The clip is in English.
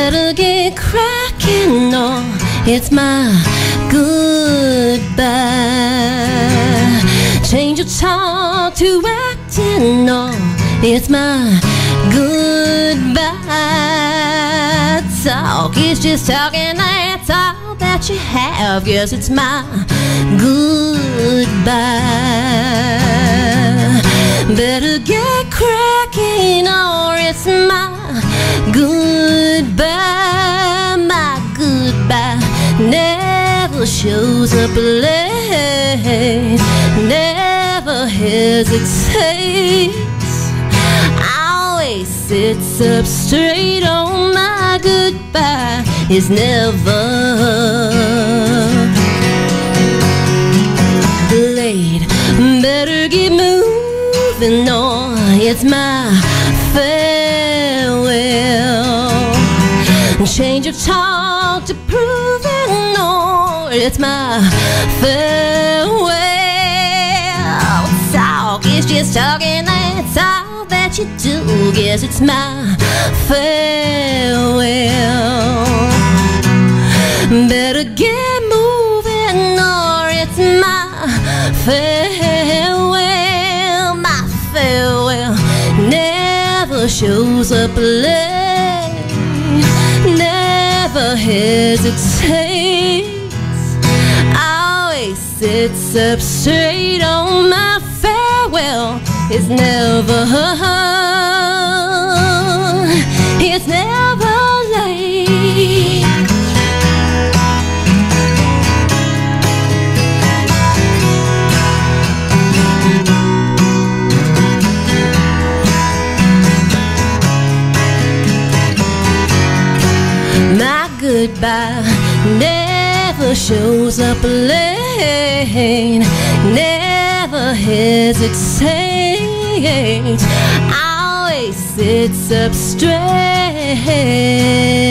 better get cracking, or it's my goodbye. Change your talk to acting, or it's my goodbye. Talk is just talking, that's all that you have. Yes, it's my goodbye. Better get cracking, or it's my goodbye. My goodbye never shows up late, never hesitates, always sits up straight. On my goodbye is never delayed. Better get moving, or it's my farewell. Change your talk to proving, or it's my farewell. Talk is just talking, that's all that you do. Yes, it's my farewell. Better get moving, or it's my farewell. My farewell never shows up late, never hesitates, always sits up straight. On my farewell is never, it's never late. My goodbye never shows up late, never hesitates, always sits up straight.